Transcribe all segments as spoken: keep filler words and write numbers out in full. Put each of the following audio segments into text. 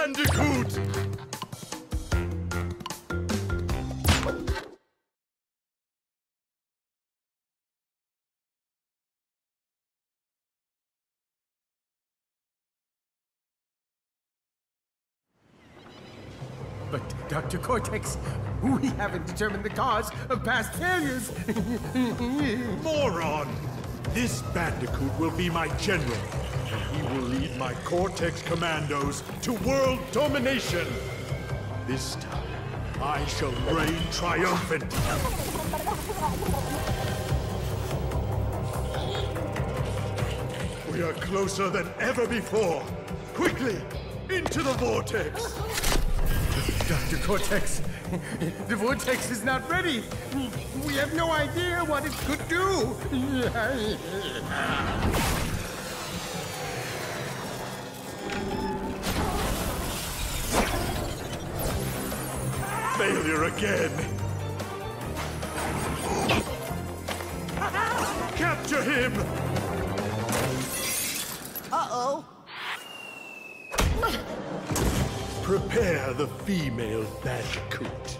Bandicoot! But, Doctor Cortex, we haven't determined the cause of past failures. Moron! This Bandicoot will be my general, and he will lead my Cortex commandos to world domination. This time, I shall reign triumphant. We are closer than ever before. Quickly, into the vortex. Doctor Cortex, the vortex is not ready. We have no idea what it could do. Failure again. Capture him! Uh-oh. Prepare the female Bandicoot.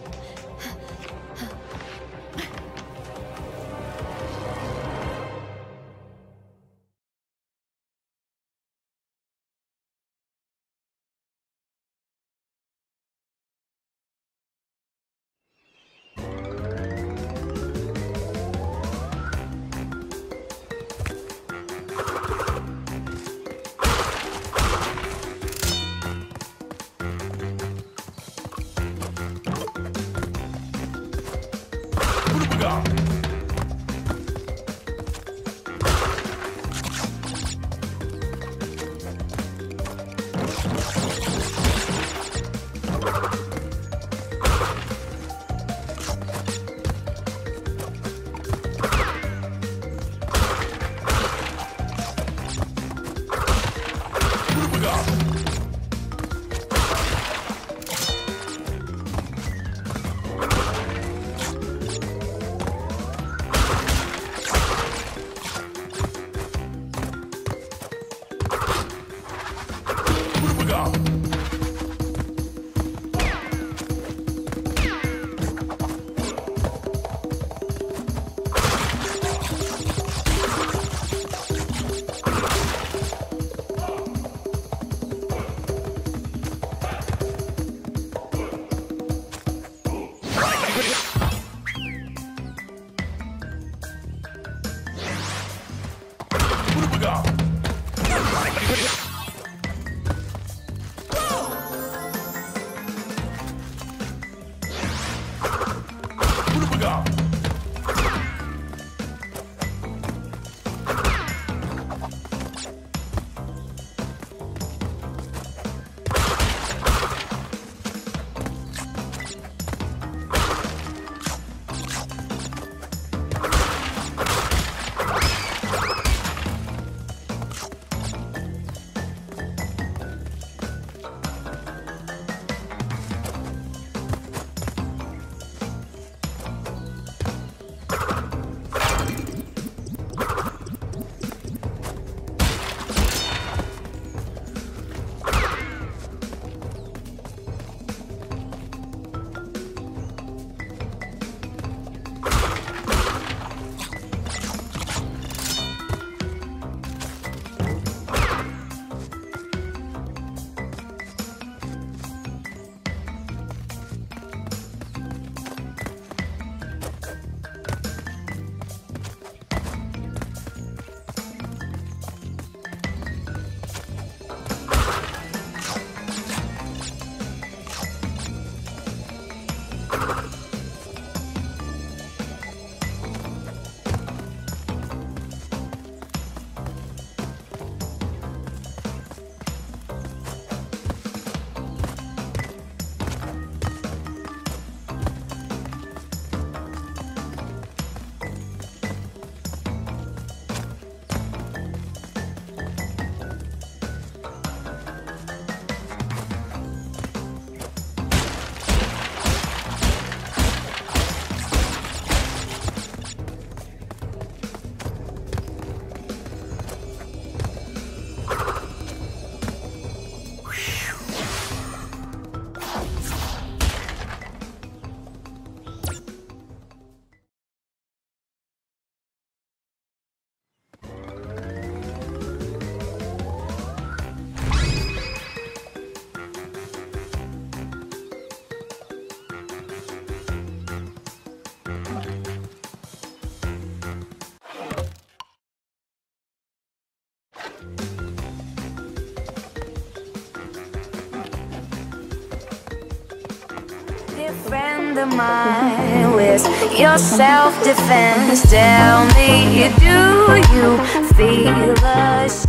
friend of mine, where's your self-defense? Tell me, do you feel ashamed?